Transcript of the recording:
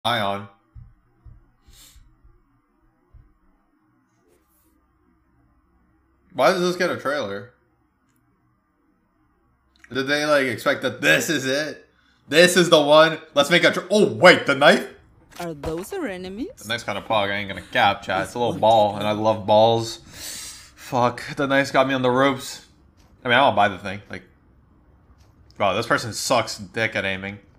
Ion. Why does this get a trailer? Did they like expect that this is it? This is the one? Let's make a oh wait, the knife? Are those our enemies? The knife's kind of pog, I ain't gonna cap, chat. It's a little ball, and I love balls. Fuck, the knife's got me on the ropes. I mean, I don't buy the thing. Like, wow, this person sucks dick at aiming.